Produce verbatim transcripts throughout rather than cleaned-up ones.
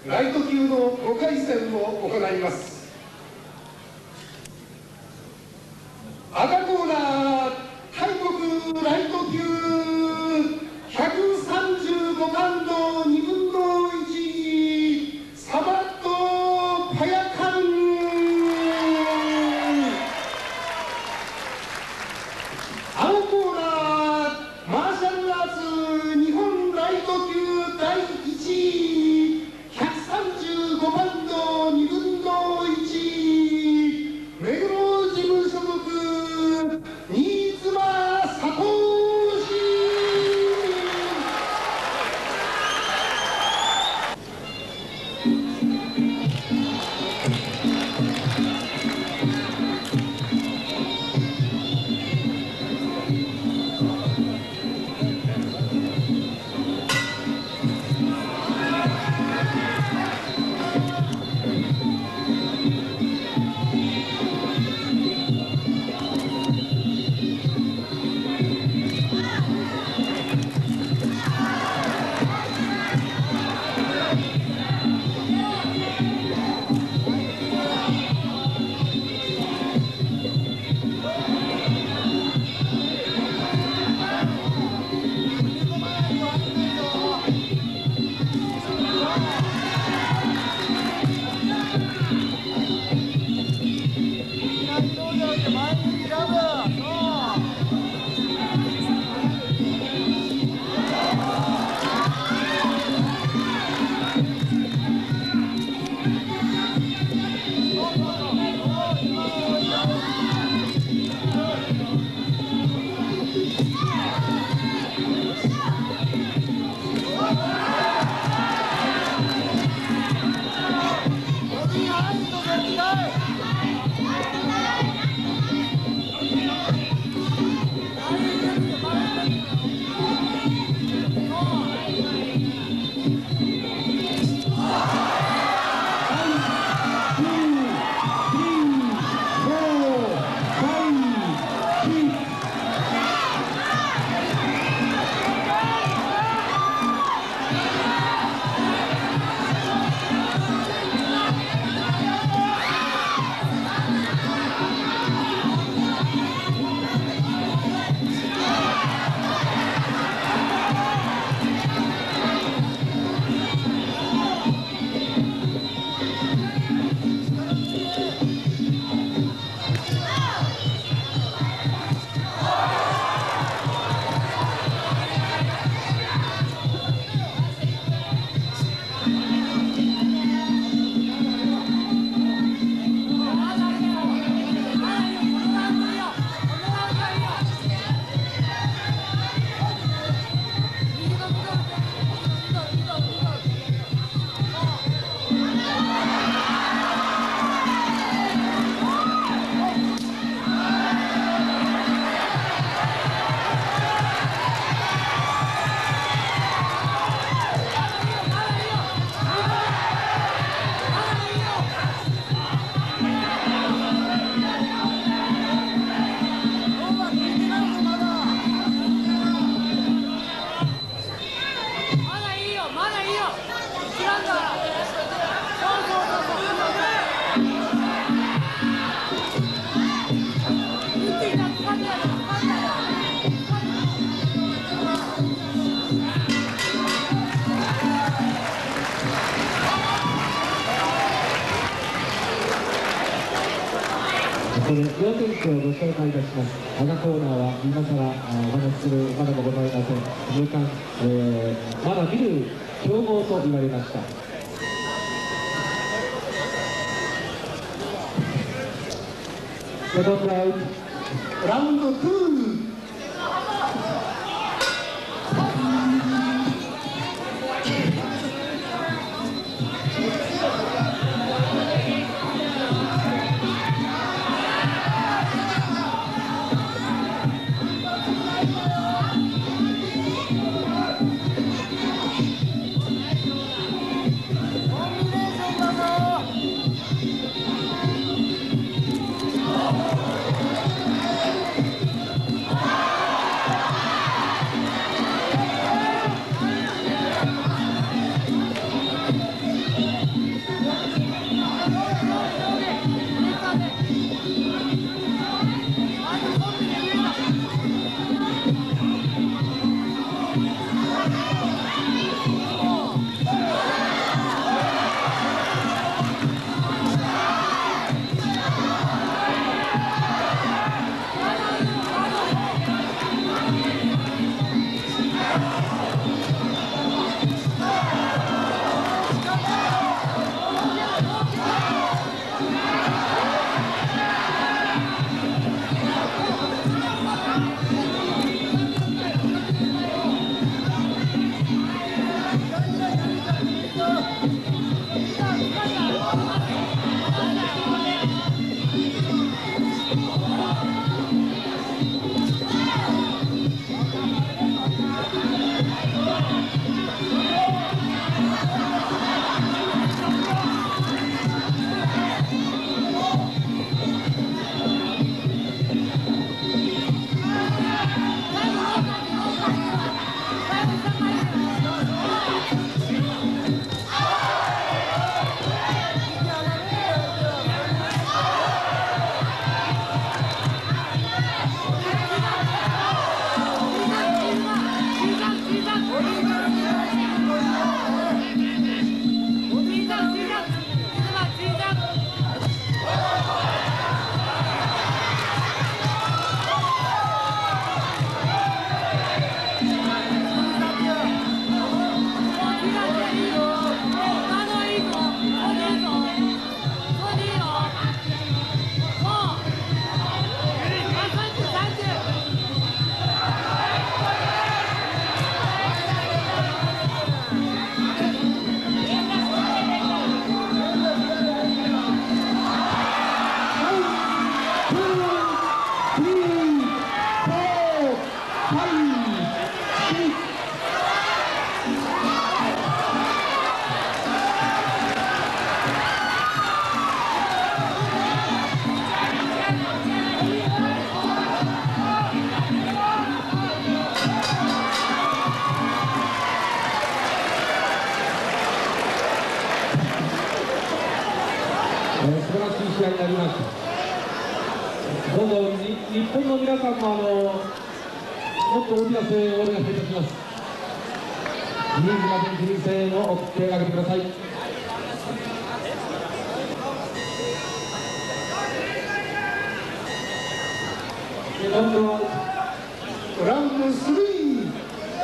ライト級のごかい戦を行います。赤コーナー大国ライト級ひゃくさんじゅうごパウンドにぶんのいちサバット・パヤカン。青コーナーマーシャルアーツ日本ライト級だいいちいひゃくさんじゅうごパウンドにぶんのいち目黒事務所属新妻佐藤氏。 ここで両選手をご紹介いたします。赤コーナーは今更お話しするまでもございません。入管、えー、まだ見る強豪と言われました。セカンドラウンドラウンドツー。 試合になります。どうぞに日本の皆さんもあのもっと大きな声援をお願いいたします。新島選手に声援を送ってあげてください。今度はラウンドスリー。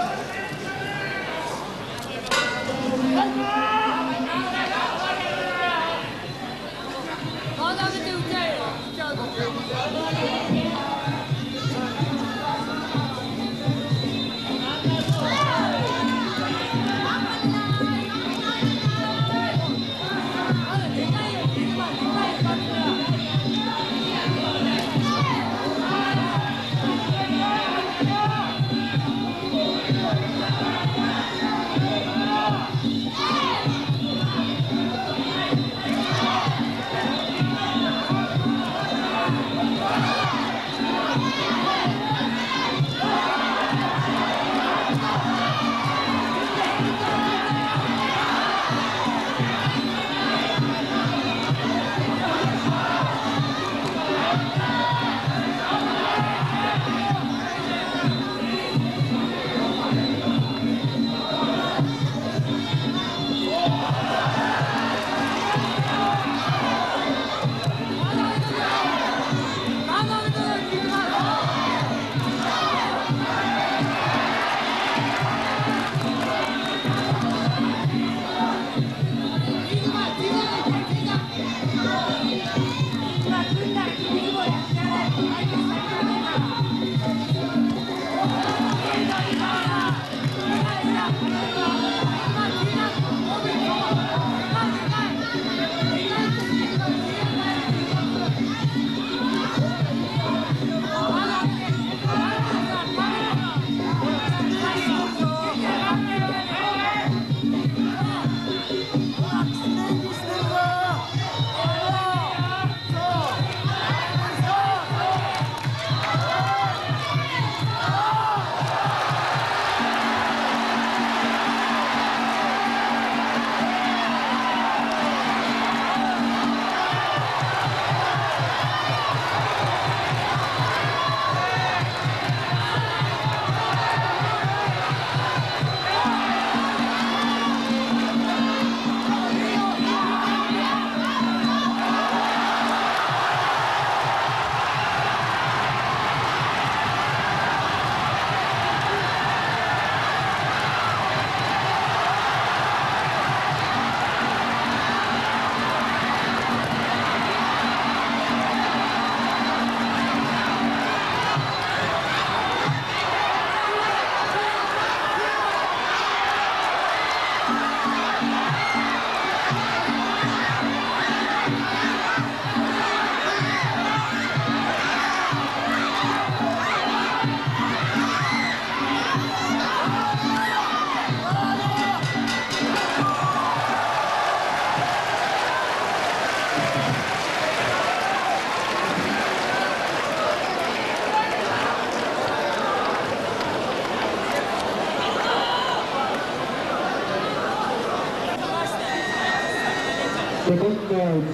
セコンドアウ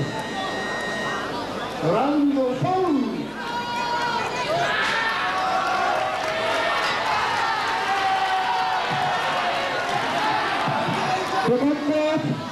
ト。 ラウンドフォール。 セコンドアウト。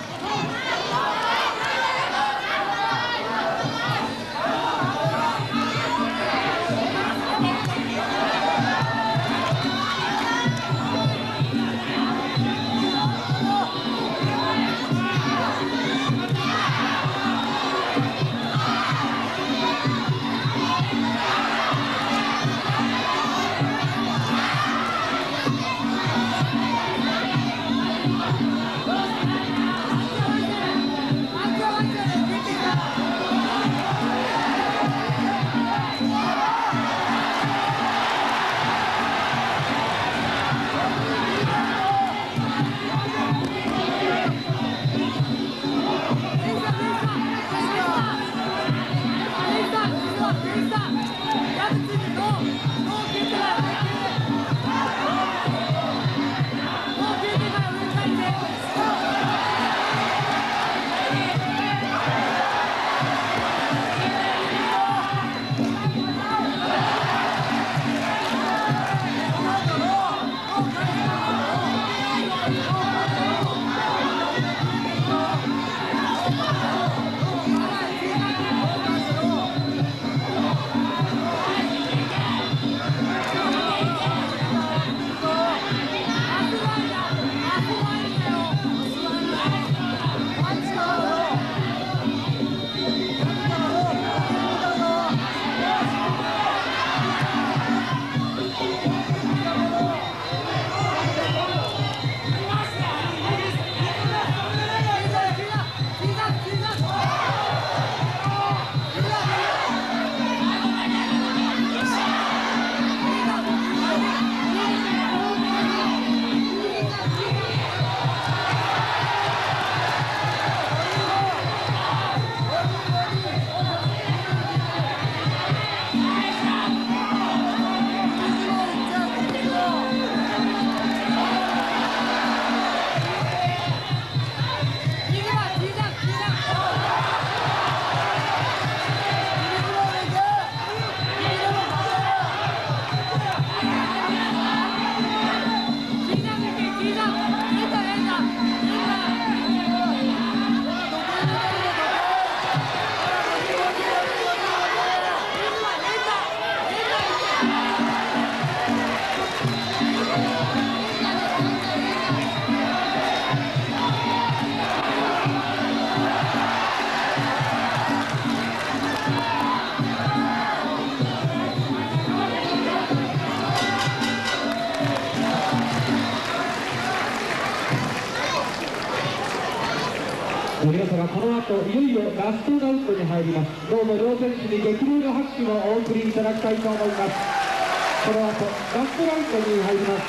皆様、この後いよいよラストラウンドに入ります。どうぞ両選手に激励の拍手をお送りいただきたいと思います。この後ラストラウンドに入ります。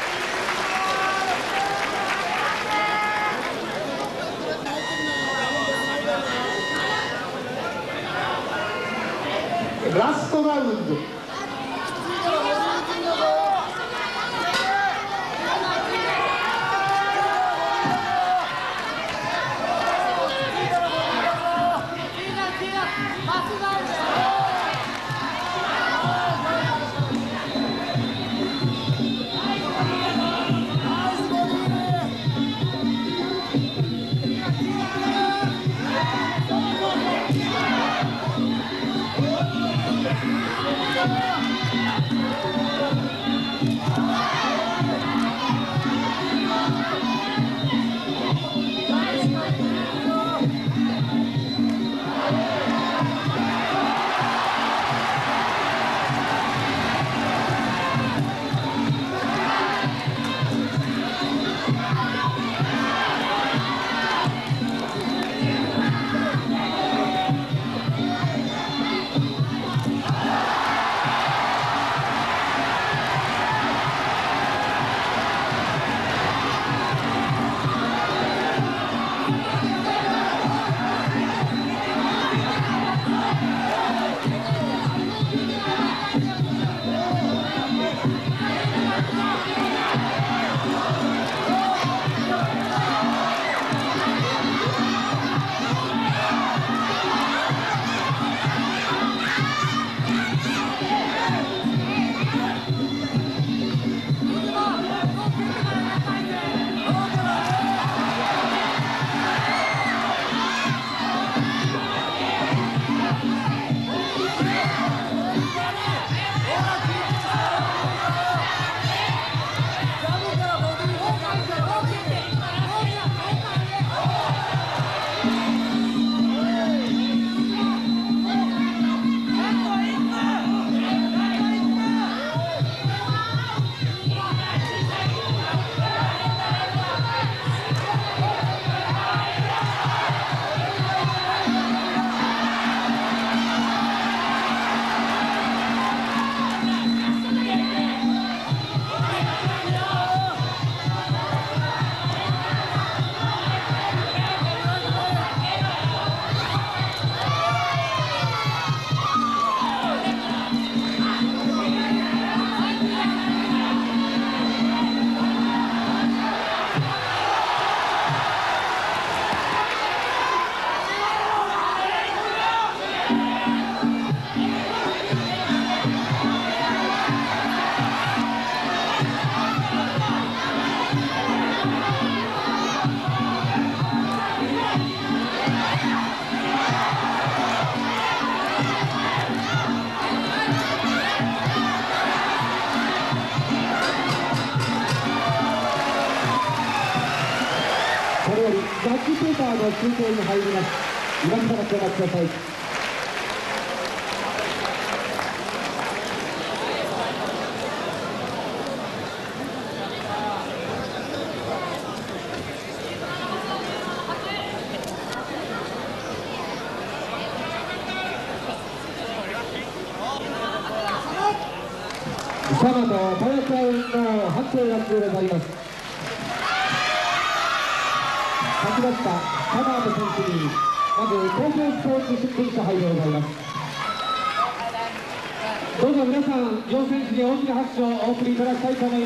ラストラウンド。 これよりジャッジペーパーの中継に入ります。今からご覧ください。サマとパヤチャウンの判定がございます。勝ちましたサマート選手にまず東京スポーツ出品者杯でございます。どうぞ皆さん両選手に大きな拍手をお送りいただきたいと思います。